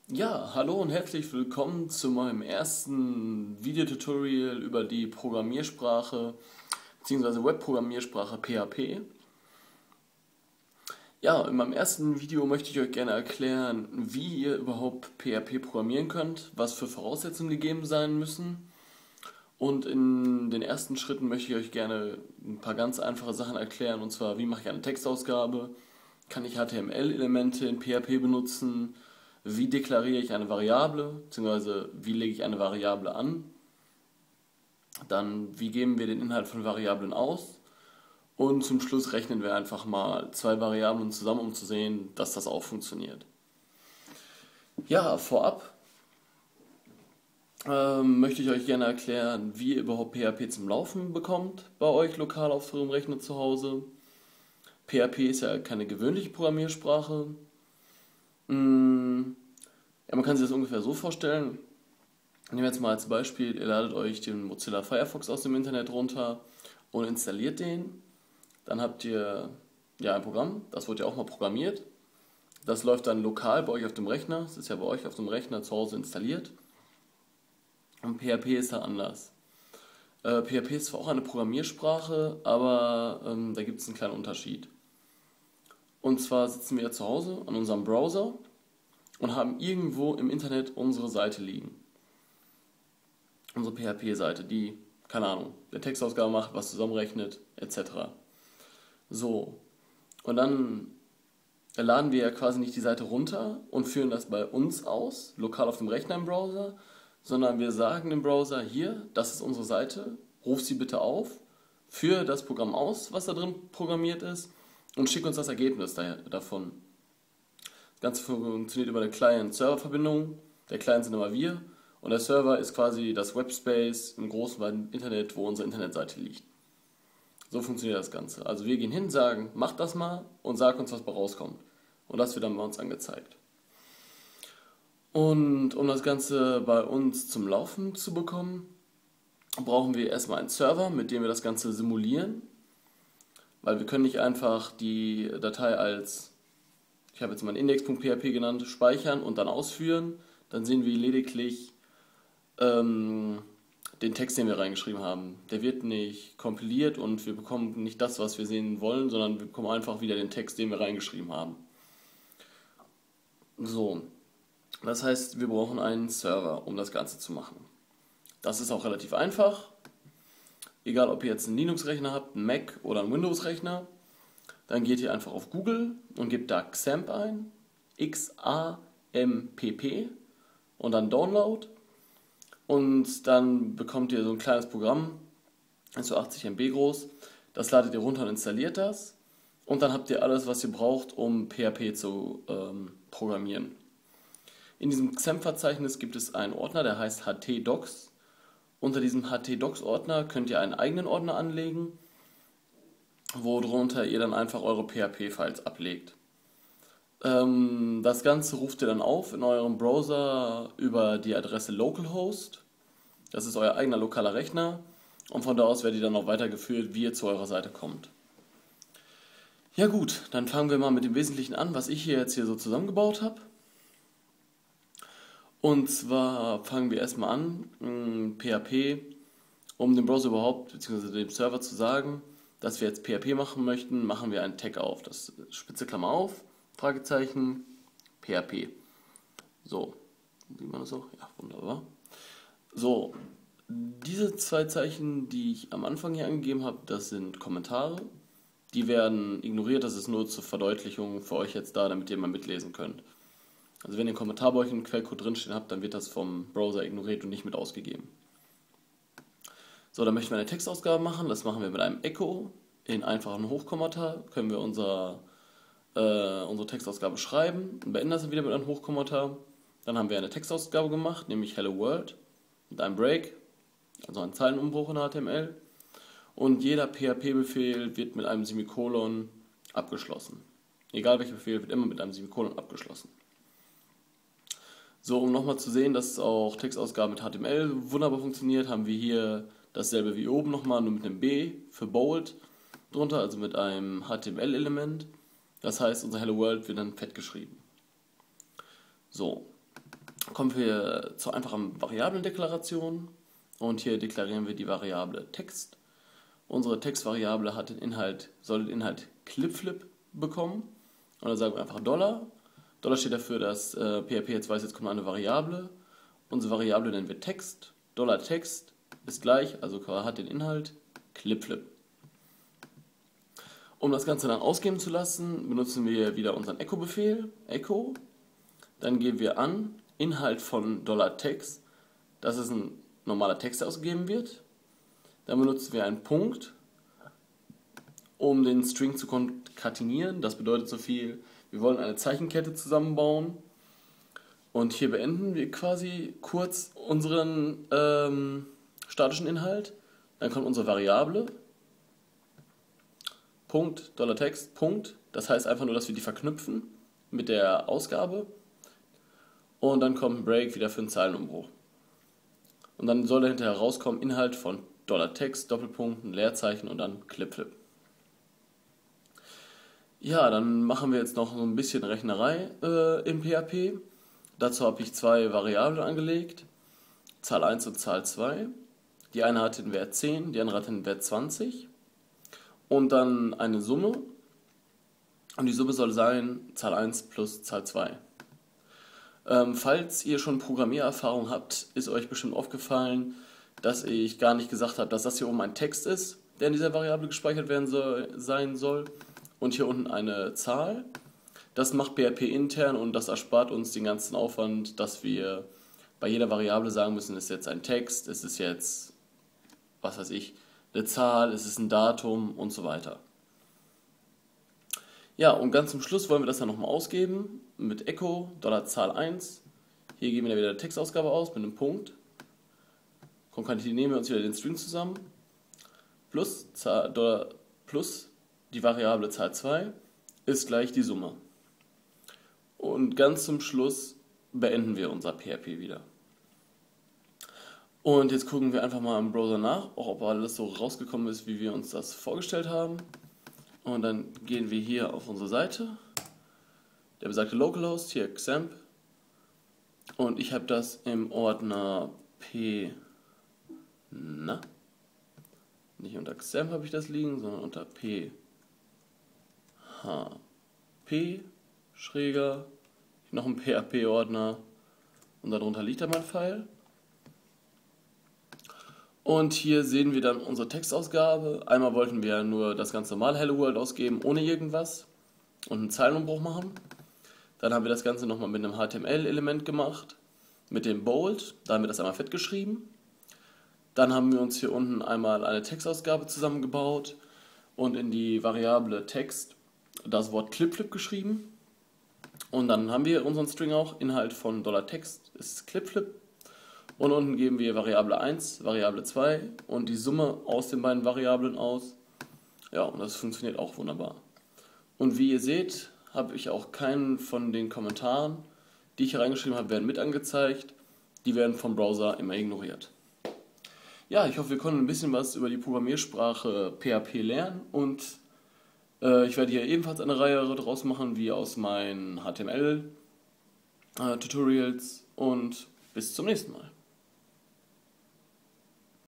Ja, hallo und herzlich willkommen zu meinem ersten Videotutorial über die Programmiersprache bzw. Webprogrammiersprache PHP. Ja, in meinem ersten Video möchte ich euch gerne erklären, wie ihr überhaupt PHP programmieren könnt, was für Voraussetzungen gegeben sein müssen. Und in den ersten Schritten möchte ich euch gerne ein paar ganz einfache Sachen erklären, und zwar, wie mache ich eine Textausgabe, kann ich HTML-Elemente in PHP benutzen, wie deklariere ich eine Variable, beziehungsweise wie lege ich eine Variable an, dann wie geben wir den Inhalt von Variablen aus und zum Schluss rechnen wir einfach mal zwei Variablen zusammen, um zu sehen, dass das auch funktioniert. Ja, vorab möchte ich euch gerne erklären, wie ihr überhaupt PHP zum Laufen bekommt bei euch lokal auf eurem Rechner zu Hause. PHP ist ja keine gewöhnliche Programmiersprache. Ja, man kann sich das ungefähr so vorstellen. Nehmen wir jetzt mal als Beispiel, ihr ladet euch den Mozilla Firefox aus dem Internet runter und installiert den. Dann habt ihr ja ein Programm, das wird ja auch mal programmiert. Das läuft dann lokal bei euch auf dem Rechner. Das ist ja bei euch auf dem Rechner zu Hause installiert. Und PHP ist da anders. PHP ist zwar auch eine Programmiersprache, aber da gibt es einen kleinen Unterschied. Und zwar sitzen wir ja zu Hause an unserem Browser und haben irgendwo im Internet unsere Seite liegen. Unsere PHP-Seite, die, keine Ahnung, eine Textausgabe macht, was zusammenrechnet, etc. So, und dann laden wir ja quasi nicht die Seite runter und führen das bei uns aus, lokal auf dem Rechner im Browser, sondern wir sagen dem Browser, hier, das ist unsere Seite, ruf sie bitte auf, führe das Programm aus, was da drin programmiert ist und schick uns das Ergebnis davon. Das Ganze funktioniert über eine Client-Server-Verbindung, der Client sind immer wir und der Server ist quasi das Webspace im großen weiten Internet, wo unsere Internetseite liegt. So funktioniert das Ganze. Also wir gehen hin, sagen, mach das mal und sag uns, was bei rauskommt. Und das wird dann bei uns angezeigt. Und um das Ganze bei uns zum Laufen zu bekommen, brauchen wir erstmal einen Server, mit dem wir das Ganze simulieren. Weil wir können nicht einfach die Datei als, ich habe jetzt mal index.php genannt, speichern und dann ausführen. Dann sehen wir lediglich den Text, den wir reingeschrieben haben. Der wird nicht kompiliert und wir bekommen nicht das, was wir sehen wollen, sondern wir bekommen einfach wieder den Text, den wir reingeschrieben haben. So, das heißt, wir brauchen einen Server, um das Ganze zu machen. Das ist auch relativ einfach. Egal, ob ihr jetzt einen Linux-Rechner habt, einen Mac oder einen Windows-Rechner, dann geht ihr einfach auf Google und gebt da XAMPP ein, X-A-M-P-P und dann Download. Und dann bekommt ihr so ein kleines Programm, ist so 80 MB groß. Das ladet ihr runter und installiert das. Und dann habt ihr alles, was ihr braucht, um PHP zu programmieren. In diesem XAMPP-Verzeichnis gibt es einen Ordner, der heißt htdocs. Unter diesem htdocs-Ordner könnt ihr einen eigenen Ordner anlegen, worunter ihr dann einfach eure PHP-Files ablegt. Das Ganze ruft ihr dann auf in eurem Browser über die Adresse localhost. Das ist euer eigener lokaler Rechner und von da aus werdet ihr dann noch weitergeführt, wie ihr zu eurer Seite kommt. Ja gut, dann fangen wir mal mit dem Wesentlichen an, was ich hier jetzt so zusammengebaut habe. Und zwar fangen wir erstmal an, PHP, um dem Browser überhaupt, beziehungsweise dem Server zu sagen, dass wir jetzt PHP machen möchten, machen wir einen Tag auf. Das spitze Klammer auf, Fragezeichen, PHP. So, sieht man das auch? Ja, wunderbar. So, diese zwei Zeichen, die ich am Anfang hier angegeben habe, das sind Kommentare. Die werden ignoriert, das ist nur zur Verdeutlichung für euch jetzt da, damit ihr mal mitlesen könnt. Also wenn ihr einen Kommentar bei euch im Quellcode drinstehen habt, dann wird das vom Browser ignoriert und nicht mit ausgegeben. So, dann möchten wir eine Textausgabe machen. Das machen wir mit einem Echo in einfachen Hochkommata. Können wir unsere Textausgabe schreiben und beenden das dann wieder mit einem Hochkommata. Dann haben wir eine Textausgabe gemacht, nämlich Hello World mit einem Break, also einem Zeilenumbruch in HTML. Und jeder PHP-Befehl wird mit einem Semikolon abgeschlossen. Egal welcher Befehl, wird immer mit einem Semikolon abgeschlossen. So, um nochmal zu sehen, dass auch Textausgaben mit HTML wunderbar funktioniert, haben wir hier dasselbe wie oben nochmal, nur mit einem B für Bold drunter, also mit einem HTML-Element. Das heißt, unser Hello World wird dann fett geschrieben. So, kommen wir zur einfachen Variablendeklaration und hier deklarieren wir die Variable Text. Unsere Textvariable soll den Inhalt clipflip bekommen und dann sagen wir einfach $. $, steht dafür, dass PHP jetzt weiß, jetzt kommt eine Variable. Unsere Variable nennen wir Text. $Text ist gleich, also hat den Inhalt clipflip. Um das Ganze dann ausgeben zu lassen, benutzen wir wieder unseren Echo-Befehl, Echo. Dann geben wir an, Inhalt von $Text, das ist ein normaler Text, der ausgegeben wird. Dann benutzen wir einen Punkt, um den String zu konkatenieren. Das bedeutet so viel, wir wollen eine Zeichenkette zusammenbauen. Und hier beenden wir quasi kurz unseren statischen Inhalt. Dann kommt unsere Variable. Punkt, $Text, Punkt. Das heißt einfach nur, dass wir die verknüpfen mit der Ausgabe. Und dann kommt ein Break wieder für einen Zeilenumbruch. Und dann soll dahinter herauskommen Inhalt von $Text, Doppelpunkt, ein Leerzeichen und dann clipflip. Ja, dann machen wir jetzt noch so ein bisschen Rechnerei im PHP. Dazu habe ich zwei Variablen angelegt, Zahl 1 und Zahl 2. Die eine hat den Wert 10, die andere hat den Wert 20. Und dann eine Summe. Und die Summe soll sein Zahl 1 plus Zahl 2. Falls ihr schon Programmiererfahrung habt, ist euch bestimmt aufgefallen, dass ich gar nicht gesagt habe, dass das hier oben ein Text ist, der in dieser Variable gespeichert sein soll. Und hier unten eine Zahl. Das macht PHP intern und das erspart uns den ganzen Aufwand, dass wir bei jeder Variable sagen müssen, ist es jetzt ein Text, ist es jetzt, was weiß ich, eine Zahl, ist es ein Datum und so weiter. Ja, und ganz zum Schluss wollen wir das dann nochmal ausgeben mit Echo, Zahl 1. Hier geben wir wieder die Textausgabe aus mit einem Punkt. Konkatenieren wir uns wieder den String zusammen. Plus die Variable Zahl 2 ist gleich die Summe. Und ganz zum Schluss beenden wir unser PHP wieder. Und jetzt gucken wir einfach mal im Browser nach, auch ob alles so rausgekommen ist, wie wir uns das vorgestellt haben. Und dann gehen wir hier auf unsere Seite, der besagte Localhost, hier XAMPP. Und ich habe das im Ordner nicht unter XAMPP habe ich das liegen, sondern unter PHP, schräger, noch ein PHP-Ordner und darunter liegt dann mein File. Und hier sehen wir dann unsere Textausgabe. Einmal wollten wir nur das ganz normale Hello World ausgeben, ohne irgendwas und einen Zeilenumbruch machen. Dann haben wir das Ganze nochmal mit einem HTML-Element gemacht, mit dem Bold, da haben wir das einmal fett geschrieben. Dann haben wir uns hier unten einmal eine Textausgabe zusammengebaut und in die Variable Text das Wort clipflip geschrieben. Und dann haben wir unseren String auch, Inhalt von $Text ist clipflip. Und unten geben wir Variable 1, Variable 2 und die Summe aus den beiden Variablen aus. Ja, und das funktioniert auch wunderbar. Und wie ihr seht, habe ich auch keinen von den Kommentaren, die ich hier reingeschrieben habe, werden mit angezeigt. Die werden vom Browser immer ignoriert. Ja, ich hoffe, wir konnten ein bisschen was über die Programmiersprache PHP lernen und ich werde hier ebenfalls eine Reihe draus machen, wie aus meinen HTML-Tutorials und bis zum nächsten Mal.